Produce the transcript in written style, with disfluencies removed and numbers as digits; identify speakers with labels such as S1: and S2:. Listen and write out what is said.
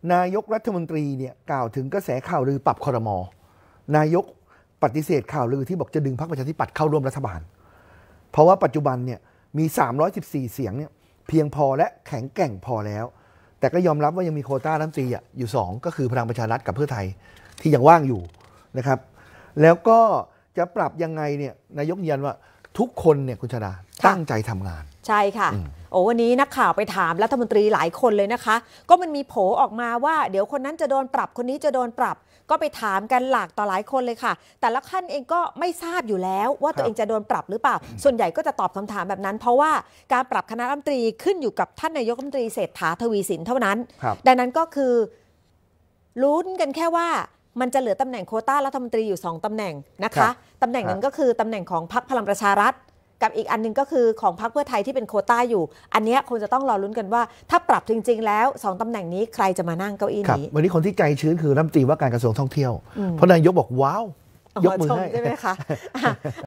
S1: นายกรัฐมนตรีเนี่ยกล่าวถึงกระแสข่าวลือปรับครม.นายกปฏิเสธข่าวลือที่บอกจะดึงพรรคประชาธิปัตย์เข้าร่วมรัฐบาลเพราะว่าปัจจุบันเนี่ยมี314เสียงเนี่ยเพียงพอและแข็งแกร่งพอแล้วแต่ก็ยอมรับว่ายังมีโควต้ารัฐมนตรีอยู่2ก็คือพลังประชารัฐกับเพื่อไทยที่ยังว่างอยู่นะครับแล้วก็จะปรับยังไงเนี่ยนายกยืนยันว่าทุกคนเนี่ยคุณชฎาตั้งใจทำงาน
S2: ใช่ค่ะโอ้วันนี้นักข่าวไปถามรัฐมนตรีหลายคนเลยนะคะก็มันมีโผออกมาว่าเดี๋ยวคนนั้นจะโดนปรับคนนี้จะโดนปรับก็ไปถามกันหลากต่อหลายคนเลยค่ะแต่ละท่านเองก็ไม่ทราบอยู่แล้วว่าตัวเองจะโดนปรับหรือเปล่าส่วนใหญ่ก็จะตอบคำถามแบบนั้นเพราะว่าการปรับคณะรัฐมนตรีขึ้นอยู่กับท่านนายกรัฐมนตรีเศรษฐาทวีสินเท่านั้นดังนั้นก็คือลุ้นกันแค่ว่ามันจะเหลือตำแหน่งโควต้ารัฐมนตรีอยู่2ตำแหน่งนะคะตำแหน่งนั้นก็คือตำแหน่งของพรรคพลังประชารัฐกับอีกอันนึงก็คือของพรรคเพื่อไทยที่เป็นโควต้าอยู่อันนี้คงจะต้องรอลุ้นกันว่าถ้าปรับจริงๆแล้ว2ตำแหน่งนี้ใครจะมานั่งเก้าอี้นี้
S1: วันนี้คนที่ใจชื้นคือรัฐมนตรีว่าการกระทรวงท่องเที่ยวเพราะนายกบอกว้าวยกมือให้
S2: ใช่ไหมคะ